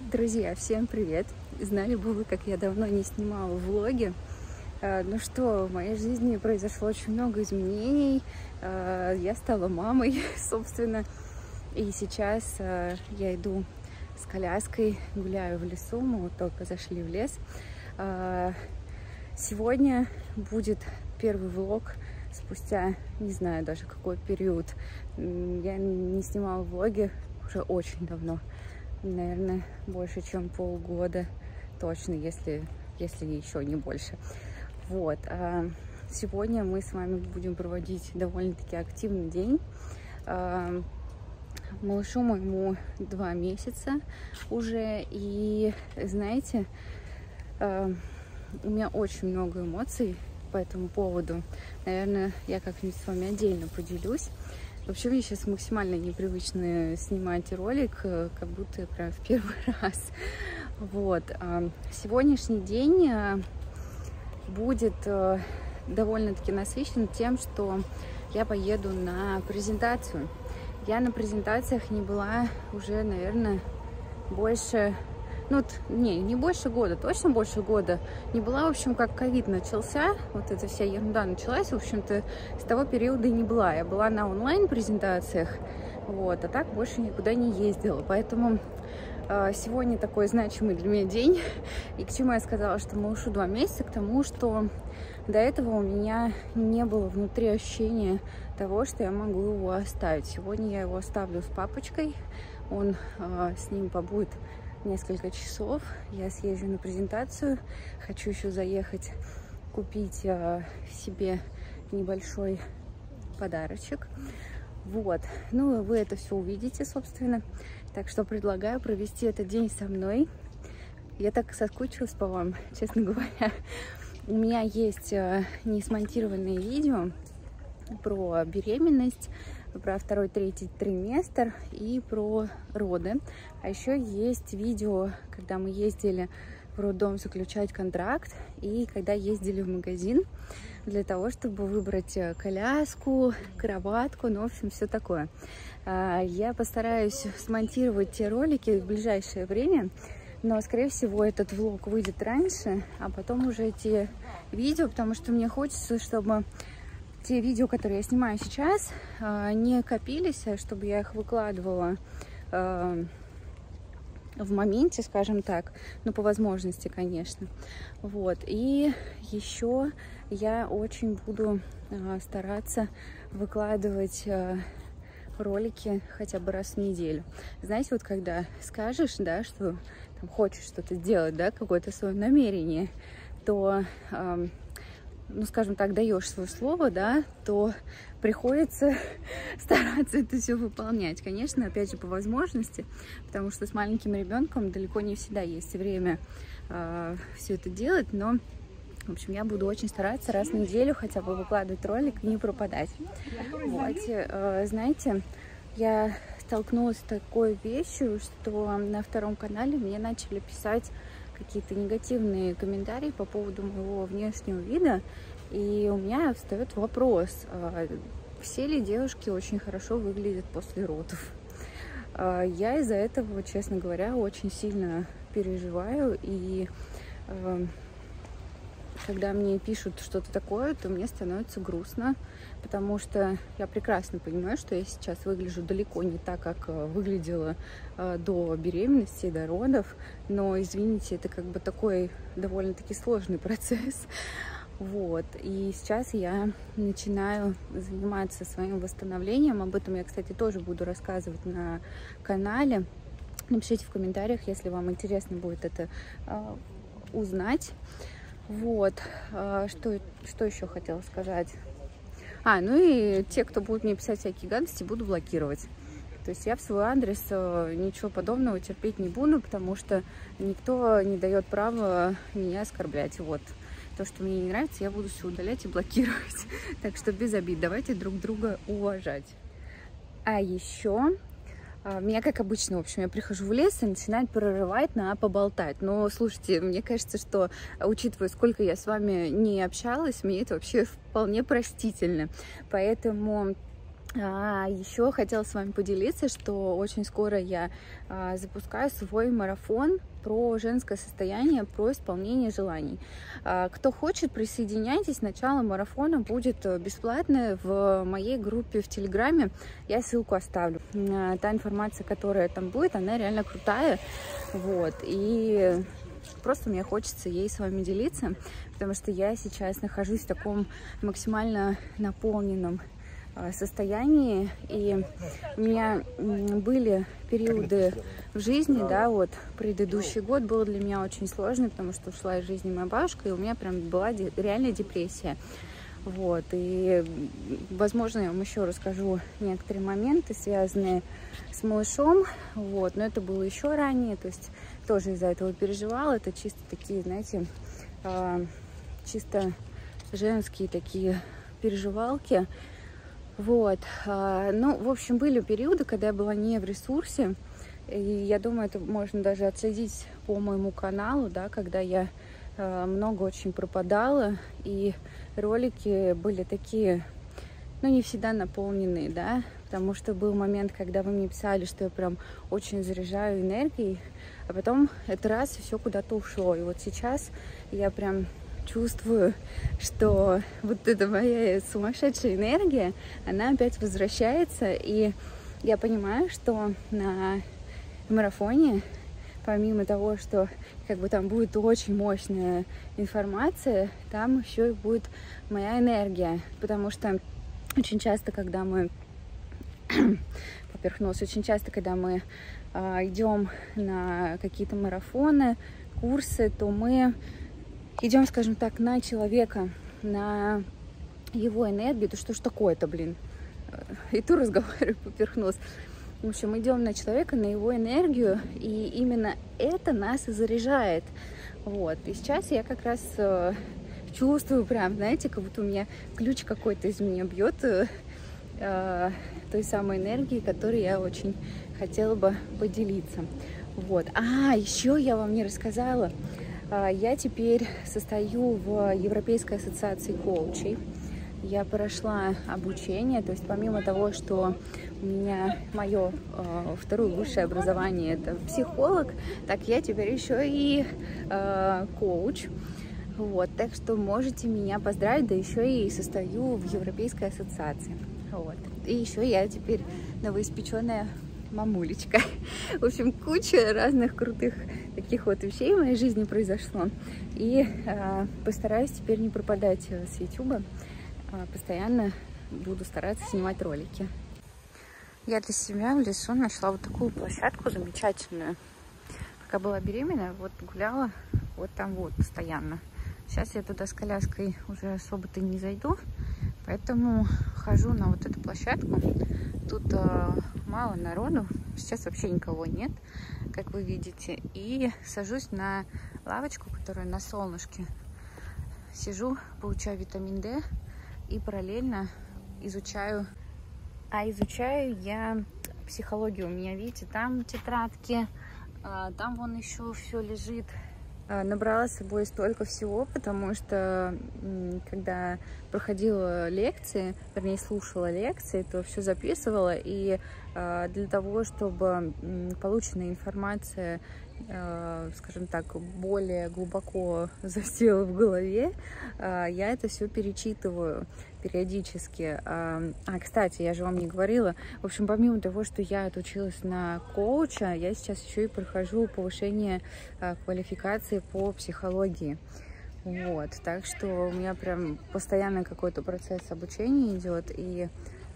Друзья, всем привет! Знали бы вы, как я давно не снимала влоги. Ну что, в моей жизни произошло очень много изменений. Я стала мамой, собственно. И сейчас я иду с коляской, гуляю в лесу. Мы вот только зашли в лес. Сегодня будет первый влог спустя, не знаю даже какой период. Я не снимала влоги уже очень давно. Наверное, больше, чем полгода точно, если еще не больше. Вот. Сегодня мы с вами будем проводить довольно-таки активный день. Малышу моему 2 месяца уже. И, знаете, у меня очень много эмоций по этому поводу. Наверное, я как-нибудь с вами отдельно поделюсь. Вообще, мне сейчас максимально непривычно снимать ролик, как будто я прям в первый раз. Вот. Сегодняшний день будет довольно-таки насыщен тем, что я поеду на презентацию. Я на презентациях не была уже, наверное, больше... Ну, не больше года, точно больше года. Не была, в общем, как ковид начался, вот эта вся ерунда началась, в общем-то, с того периода и не была. Я была на онлайн-презентациях, вот, а так больше никуда не ездила. Поэтому сегодня такой значимый для меня день. И к чему я сказала, что малышу 2 месяца, к тому, что до этого у меня не было внутри ощущения того, что я могу его оставить. Сегодня я его оставлю с папочкой, он с ним побудет несколько часов. Я съезжу на презентацию. Хочу еще заехать купить себе небольшой подарочек. Вот. Ну, вы это все увидите, собственно. Так что предлагаю провести этот день со мной. Я так соскучилась по вам, честно говоря. У меня есть несмонтированные видео про беременность, про 2-3 триместр и про роды. А еще есть видео, когда мы ездили в роддом заключать контракт и когда ездили в магазин для того, чтобы выбрать коляску, кроватку, ну, в общем, все такое. Я постараюсь смонтировать те ролики в ближайшее время, но, скорее всего, этот влог выйдет раньше, а потом уже те видео, потому что мне хочется, чтобы те видео, которые я снимаю сейчас, не копились, чтобы я их выкладывала в моменте, скажем так, ну, по возможности, конечно. Вот. И еще я очень буду стараться выкладывать ролики хотя бы раз в неделю. Знаете, вот когда скажешь, да, что там, хочешь что-то сделать, да, какое-то свое намерение, то... ну, скажем так, даешь свое слово, да, то приходится стараться это все выполнять. Конечно, опять же, по возможности, потому что с маленьким ребенком далеко не всегда есть время все это делать, но, в общем, я буду очень стараться раз в неделю хотя бы выкладывать ролик и не пропадать. Вот, знаете, я столкнулась с такой вещью, что на 2-м канале мне начали писать какие-то негативные комментарии по поводу моего внешнего вида, и у меня встает вопрос, все ли девушки очень хорошо выглядят после родов. Я из-за этого, честно говоря, очень сильно переживаю, и когда мне пишут что-то такое, то мне становится грустно, потому что я прекрасно понимаю, что я сейчас выгляжу далеко не так, как выглядела до беременности, до родов, но, извините, это как бы такой довольно-таки сложный процесс. Вот, и сейчас я начинаю заниматься своим восстановлением, об этом я, кстати, тоже буду рассказывать на канале. Напишите в комментариях, если вам интересно будет это узнать. Вот, что еще хотела сказать? Ну и те, кто будет мне писать всякие гадости, буду блокировать. То есть я в свой адрес ничего подобного терпеть не буду, потому что никто не дает права меня оскорблять. Вот. То, что мне не нравится, я буду все удалять и блокировать. Так что без обид, давайте друг друга уважать. А еще... Меня, как обычно, в общем, я прихожу в лес и начинаю прорывать на поболтать. Но, слушайте, мне кажется, что, учитывая, сколько я с вами не общалась, мне это вообще вполне простительно. Поэтому Еще хотела с вами поделиться, что очень скоро я запускаю свой марафон про женское состояние, про исполнение желаний. Кто хочет, присоединяйтесь. Начало марафона будет бесплатное в моей группе в Телеграме. Я ссылку оставлю. Та информация, которая там будет, она реально крутая. Вот. И просто мне хочется ей с вами делиться, потому что я сейчас нахожусь в таком максимально наполненном состоянии, и у меня были периоды в жизни, да, вот предыдущий год был для меня очень сложный, потому что ушла из жизни моя бабушка, и у меня прям была реальная депрессия, вот, и, возможно, я вам еще расскажу некоторые моменты, связанные с малышом, вот, но это было еще ранее, то есть тоже из-за этого переживала, это чисто такие, знаете, чисто женские такие переживалки. Вот, ну, в общем, были периоды, когда я была не в ресурсе, и я думаю, это можно даже отследить по моему каналу, да, когда я много очень пропадала, и ролики были такие, ну, не всегда наполненные, да, потому что был момент, когда вы мне писали, что я прям очень заряжаю энергией, а потом это раз, и все куда-то ушло, и вот сейчас я прям чувствую, что вот эта моя сумасшедшая энергия, она опять возвращается, и я понимаю, что на марафоне, помимо того, что как бы там будет очень мощная информация, там еще и будет моя энергия, потому что очень часто, когда мы поперхнулась, очень часто, когда мы идем на какие-то марафоны, курсы, то мы идем, скажем так, на человека, на его энергию. Да что ж такое-то, блин? И тут разговариваю, поперхнулась. В общем, идем на человека, на его энергию, и именно это нас и заряжает. Вот. И сейчас я как раз чувствую прям, знаете, как будто у меня ключ какой-то из меня бьет той самой энергии, которой я очень хотела бы поделиться. Вот. Еще я вам не рассказала. Я теперь состою в Европейской ассоциации коучей. Я прошла обучение, то есть помимо того, что у меня мое второе высшее образование это психолог, так я теперь еще и коуч. Вот, так что можете меня поздравить, да еще и состою в Европейской ассоциации. Вот. И еще я теперь новоиспеченная мамулечка. В общем, куча разных крутых таких вот вещей в моей жизни произошло. И постараюсь теперь не пропадать с YouTube. Постоянно буду стараться снимать ролики. Я для себя в лесу нашла вот такую площадку замечательную. Пока была беременная, вот гуляла вот там вот постоянно. Сейчас я туда с коляской уже особо-то не зайду, поэтому хожу на вот эту площадку. Тут мало народу, сейчас вообще никого нет, как вы видите. И сажусь на лавочку, которая на солнышке. Сижу, получаю витамин D и параллельно изучаю. Изучаю я психологию. У меня, видите, там тетрадки, там вон еще все лежит. Набрала с собой столько всего, потому что когда проходила лекции, вернее слушала лекции, то все записывала, и для того, чтобы полученная информация, скажем так, более глубоко засела в голове, я это все перечитываю периодически. Кстати, я же вам не говорила, в общем, помимо того, что я отучилась на коуча, я сейчас еще и прохожу повышение квалификации по психологии. Вот, так что у меня прям постоянно какой-то процесс обучения идет, и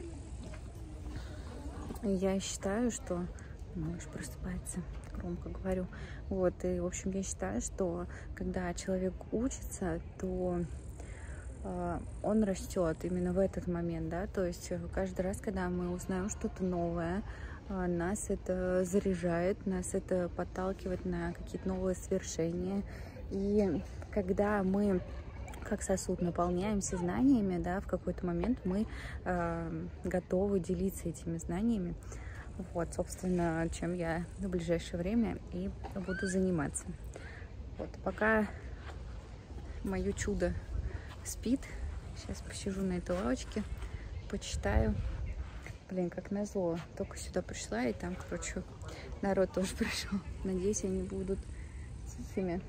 я считаю, что малыш просыпается, громко говорю. Вот, и, в общем, я считаю, что когда человек учится, то он растет именно в этот момент, да, то есть каждый раз, когда мы узнаем что-то новое, нас это заряжает, нас это подталкивает на какие-то новые свершения, и когда мы как сосуд наполняемся знаниями, да, в какой-то момент мы готовы делиться этими знаниями. Вот, собственно, чем я в ближайшее время и буду заниматься. Вот, пока мое чудо спит, сейчас посижу на этой лавочке, почитаю. Блин, как назло. Только сюда пришла, и там, короче, народ тоже пришел. Надеюсь, они будут тихими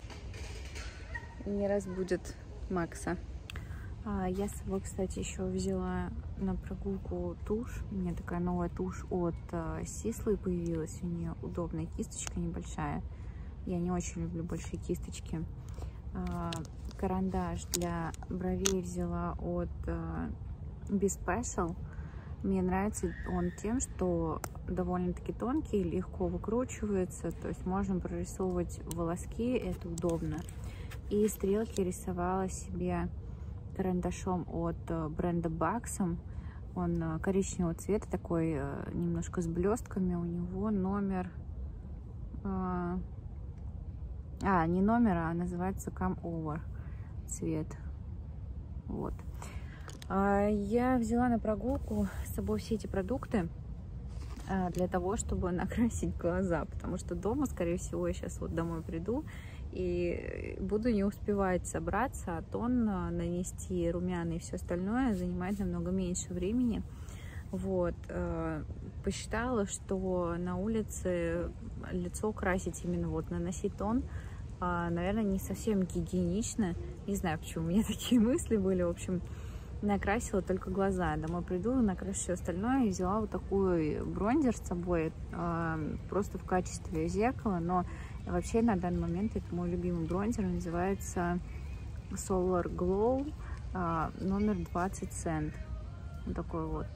и не разбудят Макса. Я с собой, кстати, еще взяла на прогулку тушь. У меня такая новая тушь от Сислы появилась. У нее удобная кисточка небольшая. Я не очень люблю большие кисточки. Карандаш для бровей взяла от Be Special. Мне нравится он тем, что довольно-таки тонкий, легко выкручивается. То есть можно прорисовывать волоски, это удобно. И стрелки рисовала себе карандашом от бренда Baxom. Он коричневого цвета, такой немножко с блестками. У него номер... не номер, а называется Come Over цвет. Вот. Я взяла на прогулку с собой все эти продукты для того, чтобы накрасить глаза, потому что дома, скорее всего, я сейчас вот домой приду и буду не успевать собраться, а тон нанести, румяна и все остальное занимает намного меньше времени. Вот. Посчитала, что на улице лицо красить, именно вот наносить тон, наверное, не совсем гигиенично. Не знаю, почему у меня такие мысли были. В общем, накрасила только глаза. Домой приду, накрашу все остальное. И взяла вот такой бронзер с собой, просто в качестве зеркала. Но вообще на данный момент это мой любимый бронзер. Он называется Solar Glow, номер 20 Cent. Вот такой вот.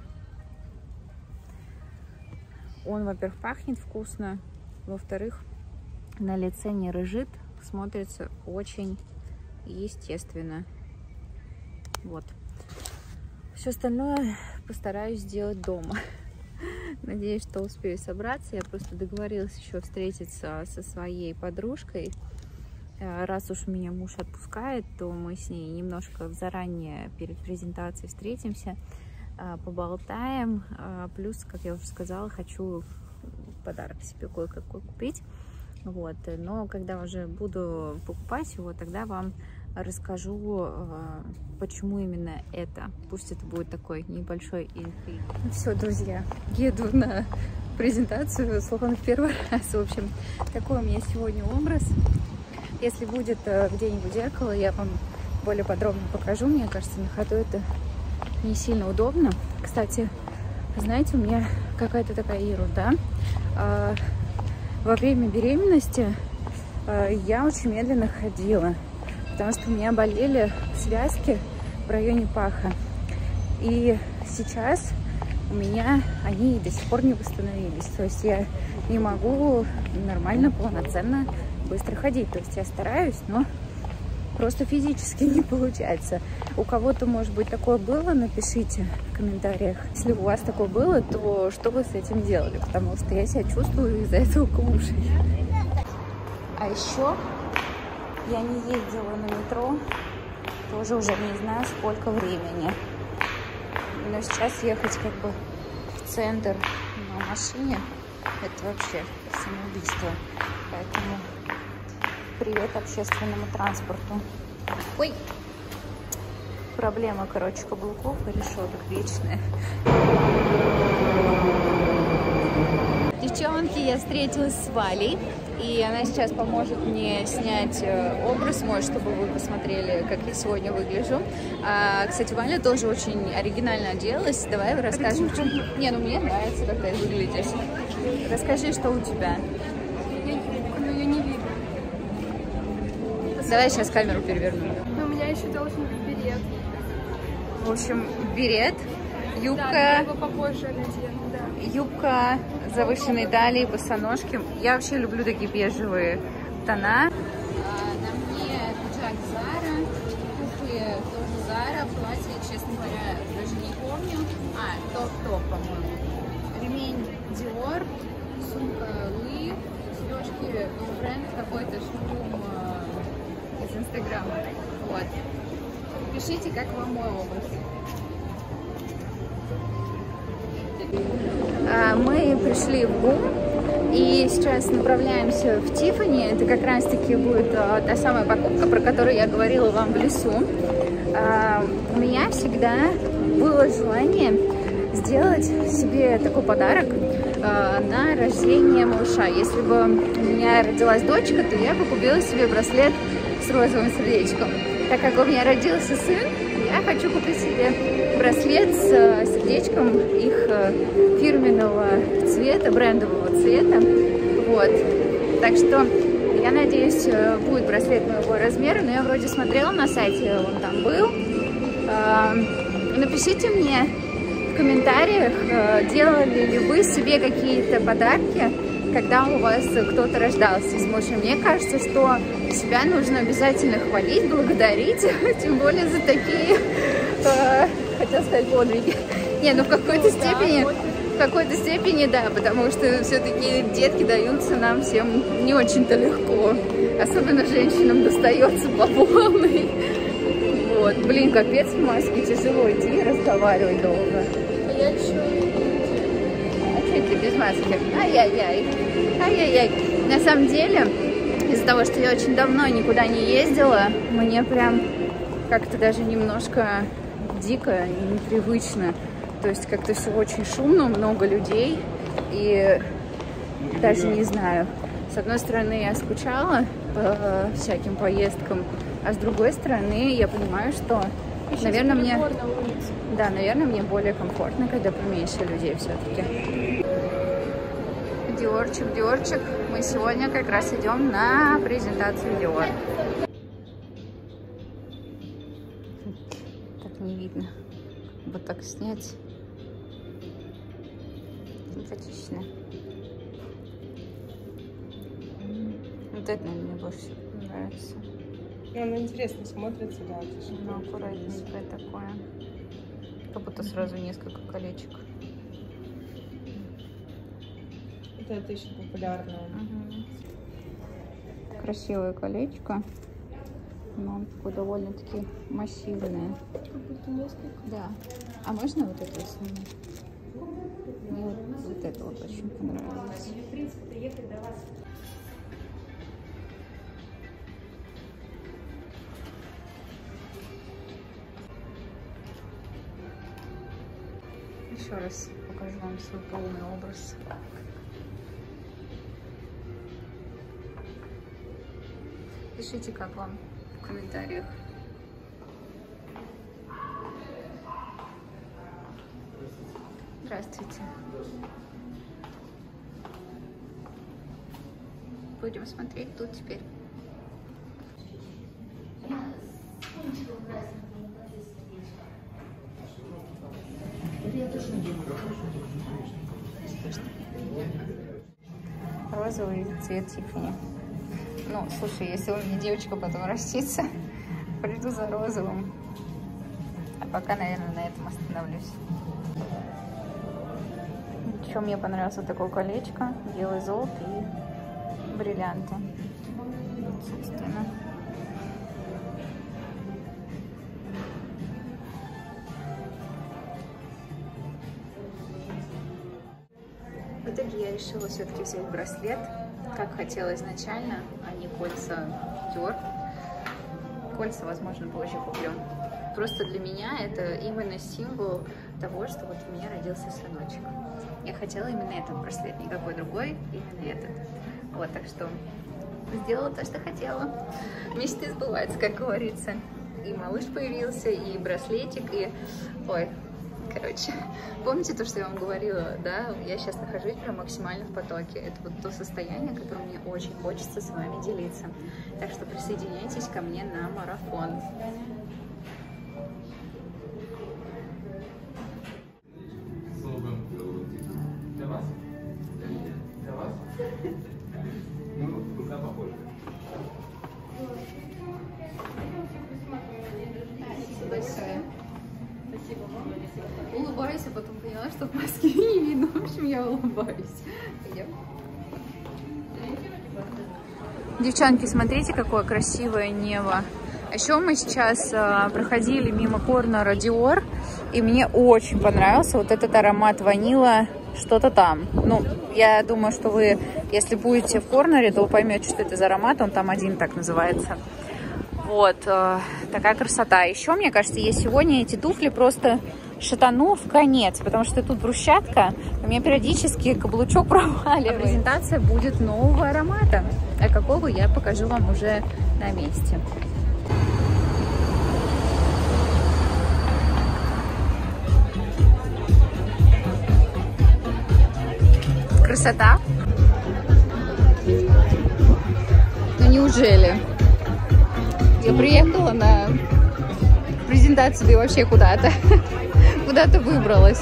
Он, во-первых, пахнет вкусно. Во-вторых, на лице не рыжит. Смотрится очень естественно. Вот. Все остальное постараюсь сделать дома. Надеюсь, что успею собраться. Я просто договорилась еще встретиться со своей подружкой. Раз уж меня муж отпускает, то мы с ней немножко заранее перед презентацией встретимся, поболтаем. Плюс, как я уже сказала, хочу подарок себе кое-какой купить. Вот. Но когда уже буду покупать его, тогда вам расскажу, почему именно это. Пусть это будет такой небольшой интриг. Все, друзья, еду на презентацию, словно в первый раз. В общем, такой у меня сегодня образ. Если будет где-нибудь зеркало, я вам более подробно покажу. Мне кажется, на ходу это не сильно удобно. Кстати, знаете, у меня какая-то такая ерунда. Во время беременности я очень медленно ходила, потому что у меня болели связки в районе паха. И сейчас у меня они до сих пор не восстановились. То есть я не могу нормально, полноценно, быстро ходить. То есть я стараюсь, но просто физически не получается. У кого-то, может быть, такое было, напишите в комментариях. Если у вас такое было, то что вы с этим делали? Потому что я себя чувствую из-за этого клушей. А еще я не ездила на метро, тоже уже не знаю, сколько времени. Но сейчас ехать как бы в центр на машине, это вообще самоубийство. Поэтому привет общественному транспорту. Ой! Проблема, короче, каблуков и решеток вечная. Девчонки, я встретилась с Валей, и она сейчас поможет мне снять образ мой, чтобы вы посмотрели, как я сегодня выгляжу. Кстати, Валя тоже очень оригинально оделась. Давай расскажем, в чем... Не, ну мне нравится, как ты выглядишь. Расскажи, что у тебя. Но я не видно. Давай сейчас камеру переверну. Но у меня еще должен быть берет. В общем, берет, юбка, Да, я его попозже надену, да. Юбка завышенной талии, босоножки. Я вообще люблю такие бежевые тона. На мне пиджак Zara, туфли тоже Zara, платье, честно говоря, даже не помню. Топ, по-моему. Ремень Dior, сумка Louis, сережки бренд какой-то, шум из Инстаграма. Вот. Пишите, как вам мой образ. Мы пришли в ГУМ и сейчас направляемся в Тиффани. Это как раз-таки будет та самая покупка, про которую я говорила вам в лесу. У меня всегда было желание сделать себе такой подарок на рождение малыша. Если бы у меня родилась дочка, то я бы купила себе браслет с розовым сердечком. Так как у меня родился сын, я хочу купить себе браслет с сердечком их фирменного цвета, брендового цвета. Вот. Так что я надеюсь, будет браслет моего размера, но я вроде смотрела на сайте, он там был. Напишите мне в комментариях, делали ли вы себе какие-то подарки, когда у вас кто-то рождался с мужем. Мне кажется, что себя нужно обязательно хвалить, благодарить, тем более за такие, хотела сказать, подвиги. Не, ну в какой-то степени, да, потому что все-таки детки даются нам всем не очень-то легко. Особенно женщинам достается по полной. Вот, блин, капец в маске, тяжело идти и разговаривать долго. А я еще... А что ты без маски? Ай-яй-яй. Ай-яй-яй. На самом деле, из-за того, что я очень давно никуда не ездила, мне прям как-то даже немножко дико и непривычно. То есть как-то все очень шумно, много людей. И даже не знаю. С одной стороны, я скучала по всяким поездкам, а с другой стороны, я понимаю, что, наверное, мне более комфортно, когда поменьше людей все-таки. Диорчик. Мы сегодня как раз идем на презентацию Dior. Так не видно. Вот так снять. Симпатично. Вот это мне больше всего нравится. Она интересно смотрится, да. Ну, аккуратненькое такое. Как будто сразу несколько колечек. Это еще популярное. Красивое колечко. Но он такой довольно-таки массивное. Как будто несколько. Да. А можно вот это снять? Мне вот это вот очень понравилось. Еще раз покажу вам свой полный образ. Пишите, как вам в комментариях. Здравствуйте. Будем смотреть тут теперь. Розовый цвет Тиффани. Ну, слушай, если у меня девочка потом растится, приду за розовым. А пока, наверное, на этом остановлюсь. Еще мне понравилось вот такое колечко, белый золото и бриллианты. Собственно. В итоге я решила все-таки взять браслет, как хотела изначально, а не кольца Dior. Кольца, возможно, позже куплю. Просто для меня это именно символ того, что вот у меня родился сыночек. Я хотела именно этот браслет, никакой другой, именно этот. Вот, так что сделала то, что хотела. Мечты сбываются, как говорится. И малыш появился, и браслетик, и... Ой, короче, помните то, что я вам говорила, да? Я сейчас нахожусь прям максимально в потоке. Это вот то состояние, которое мне очень хочется с вами делиться. Так что присоединяйтесь ко мне на марафон. Большое. Спасибо вам. Улыбаюсь, а потом поняла, что в маске не видно. В общем, я улыбаюсь. Девчонки, смотрите, какое красивое небо. А еще мы сейчас проходили мимо корнера Dior, и мне очень понравился вот этот аромат ванила, что-то там. Ну, я думаю, что вы, если будете в корнере, то вы поймете, что это за аромат, он там один так называется. Вот, такая красота. Еще, мне кажется, есть сегодня эти туфли просто шатану в конец, потому что тут брусчатка, у меня периодически каблучок проваливается. Презентация будет нового аромата, а какого я покажу вам уже на месте. Красота. Ну неужели? Я приехала на презентацию, да и вообще куда-то. Куда-то выбралась.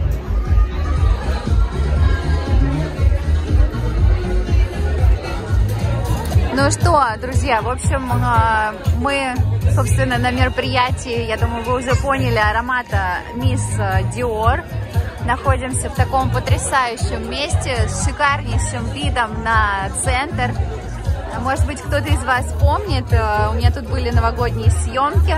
Ну что, друзья, в общем, мы, собственно, на мероприятии, я думаю, вы уже поняли, аромата Мисс Dior. Находимся в таком потрясающем месте с шикарнейшим видом на центр. Может быть, кто-то из вас помнит, у меня тут были новогодние съемки.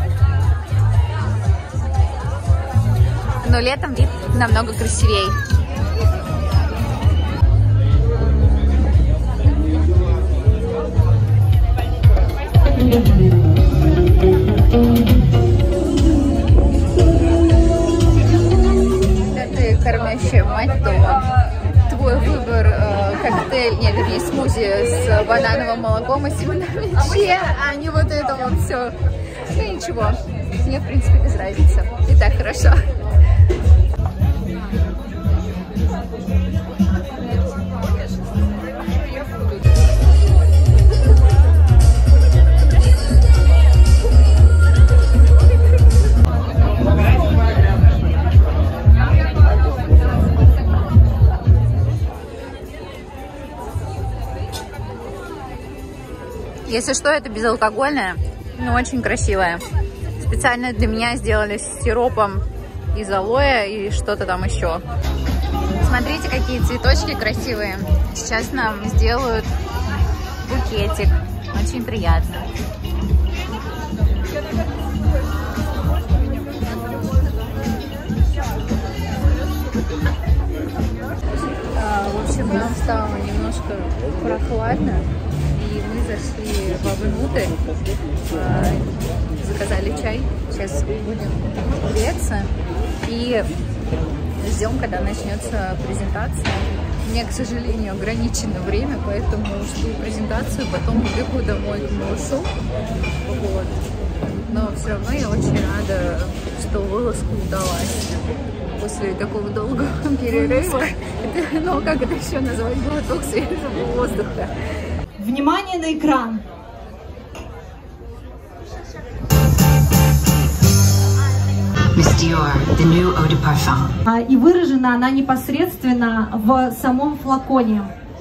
Но летом вид намного красивее. Это кормящая мать дома. Твой выбор коктейль, нет, вернее, смузи с банановым молоком и семенами чиа, а не вот это вот все. Ну ничего, мне в принципе без разницы. И так хорошо. Если что, это безалкогольное, но очень красивое. Специально для меня сделали с сиропом из алоэ и что-то там еще. Смотрите, какие цветочки красивые. Сейчас нам сделают букетик. Очень приятно. В общем, нам стало немножко прохладно. И мы зашли вовнутрь, заказали чай, сейчас будем греться и ждем, когда начнется презентация. У меня, к сожалению, ограничено время, поэтому жду презентацию, потом убегу домой к малышу. Вот. Но все равно я очень рада, что вылазка удалась. После такого долгого перерыва, ну как это еще назвать, глоток свежего воздуха. Внимание на экран. Miss Dior, the new eau de parfum. И выражена она непосредственно в самом флаконе.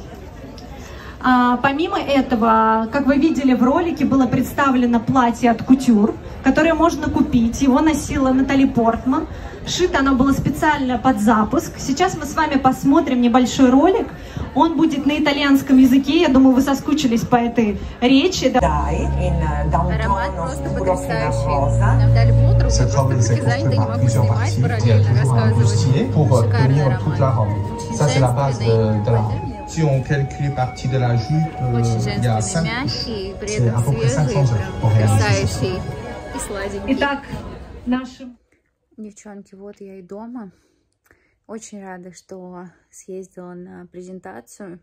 Помимо этого, как вы видели в ролике, было представлено платье от Couture, которое можно купить. Его носила Натали Портман. Шито оно было специально под запуск. Сейчас мы с вами посмотрим небольшой ролик. Он будет на итальянском языке. Я думаю, вы соскучились по этой речи. Аромат просто потрясающий. Нам дали пудру, я просто руки заняты, не могу снимать, параллельно рассказывать. Шикарный аромат. Si on calcule partie de la jupe, il y a 5 couches. C'est à peu près 500 € pour réaliser ce soin. Итак, нашим... Девчонки, вот я и дома. Очень рада, что съездила на презентацию.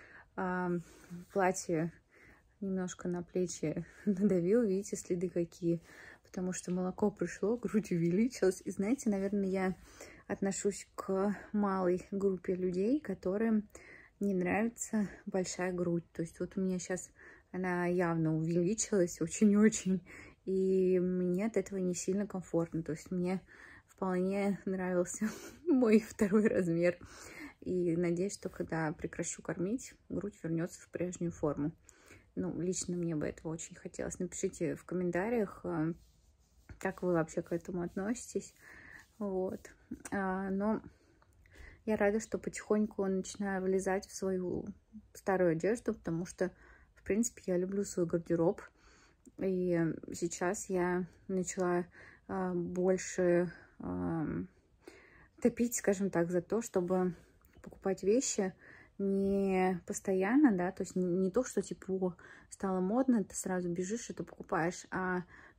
Платье немножко на плечи надавил, видите, следы какие. Потому что молоко пришло, грудь увеличилась. И знаете, наверное, я отношусь к малой группе людей, которым не нравится большая грудь. То есть вот у меня сейчас она явно увеличилась очень-очень. И мне от этого не сильно комфортно. То есть мне вполне нравился мой второй размер. И надеюсь, что когда прекращу кормить, грудь вернется в прежнюю форму. Ну, лично мне бы этого очень хотелось. Напишите в комментариях, как вы вообще к этому относитесь. Вот. Но я рада, что потихоньку начинаю влезать в свою старую одежду, потому что, в принципе, я люблю свой гардероб. И сейчас я начала больше топить, скажем так, за то, чтобы покупать вещи не постоянно, да, то есть не то, что типа стало модно, ты сразу бежишь, это покупаешь, а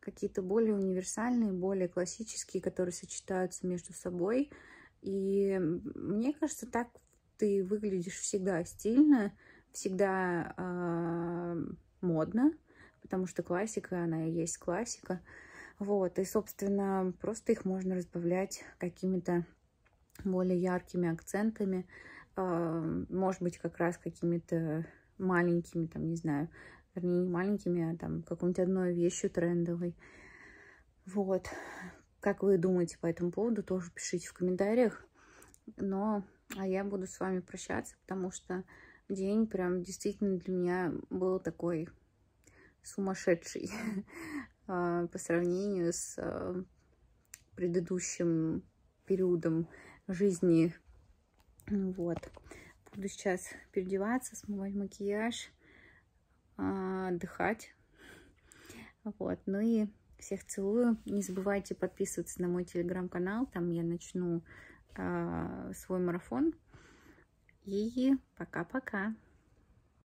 какие-то более универсальные, более классические, которые сочетаются между собой. И мне кажется, так ты выглядишь всегда стильно, всегда модно, потому что классика, она и есть классика. Вот, и, собственно, просто их можно разбавлять какими-то более яркими акцентами, может быть, как раз какими-то маленькими, там, не знаю, вернее, не маленькими, а там какой-нибудь одной вещью трендовой. Вот. Как вы думаете по этому поводу, тоже пишите в комментариях. А я буду с вами прощаться, потому что день прям действительно для меня был такой сумасшедший по сравнению с предыдущим периодом жизни. Вот. Буду сейчас переодеваться, смывать макияж, отдыхать. Вот. Ну и всех целую. Не забывайте подписываться на мой телеграм-канал. Там я начну свой марафон. И пока-пока.